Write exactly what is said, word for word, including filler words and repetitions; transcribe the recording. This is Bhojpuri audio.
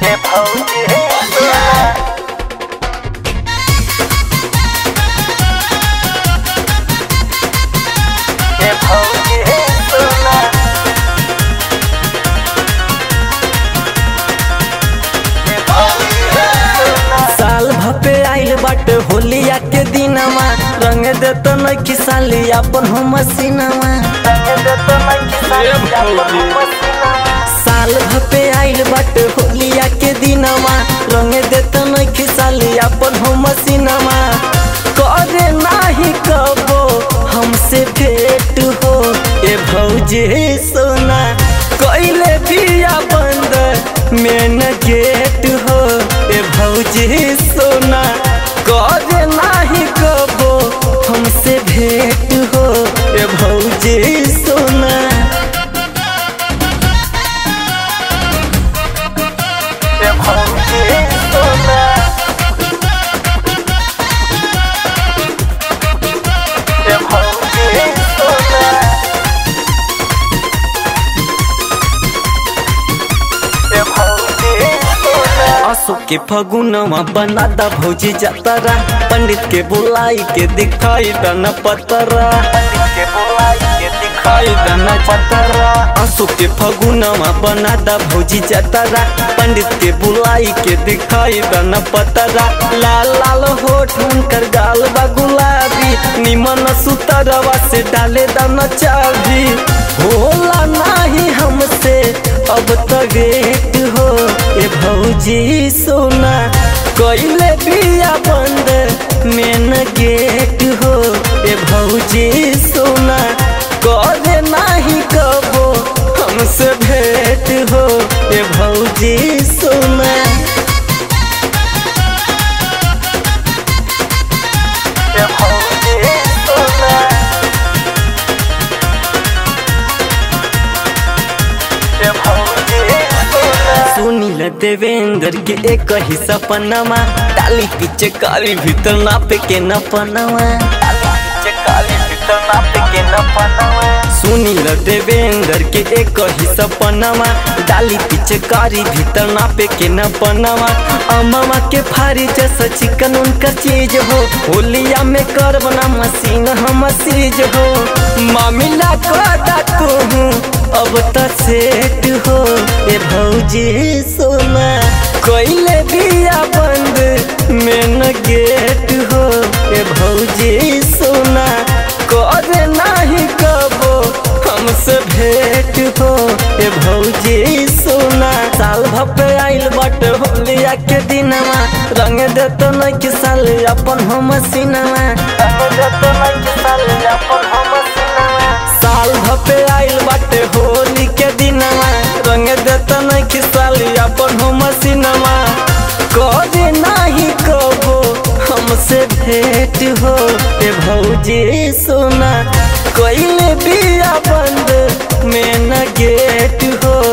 ये भौजी सोना ये भौजी सोना ये भौजी सोना साल भपे आइल बाटे होलिया के दिनमा रंग देत नखी साली अपन हो मसीनामा रंग देत नखी साली अपन हो मसीनामा साल भपे आइल बाटे होलिया के दिनमा रंग देत नखी साली अपन हो मसीनामा करे नाही कबो हमसे भेंट हो ए भौजी सोना कइले बिया बंद मेन गेट हो ए भौजी सोना करे नाही कबो हमसे भेंट हो ए भौजी सोना ये भौजी सोना ये भौजी सोना ये भौजी सोना असो के फगुनमा बनादा भौजी जतरा पंडित के बुलाई के दिखाई दन पतरा पंडित के बुलाई के दिखाई दिखाई दन पतरा असो के फगुनमा बनादा भौजी जतरा पंडित के बुलाई के दिखाई दन पतरा लाल लाल होठ उनकर गाल बा गुलाबी निमन सुतरवा से डाले दन चाबी होला नाही हमसे अब तो वेट हो ए भौजी सोना कइले बिया बंद मेन गेट हो ए भौजी सोना करे नाही कबो हमसे भेंट हो ए भौजी सोना ये भौजी सोना ये भौजी सोना सुनील देवेंद्र के एक ही सपनमा डाली पीछे काली भीतर नापे के न पनवा पीछे काली भीतर नाप के न पनवा सुनील देवेंद्र के एक ही सपनमा डाली पीछे कारी भीतर नापे के न पनवा अममा के फारी जैसा चिकन उनका चीज हो होलिया में कर बना मशीन हम सीज हो मामिला का कहूँ अब तो सेट हो ए भौजी सोना कइले बिया बंद मेन गेट हो ए भौजी सोना करे नाही कबो हमसे भेंट हो ए भौजी सोना साल भपे आइल बाटे होलिया के दिनमा रंग देत नखी साली अपन हो मसीनामा रंग देत नखी साली अपन हो मसीनामा साल भपे आइल बाटे होली के दिनमा रंग देत नखी साली अपन हो मसीनामा करे नाही कबो हमसे भेंट हो ए भौजी सोना कइले बिया बंद मेन गेट हो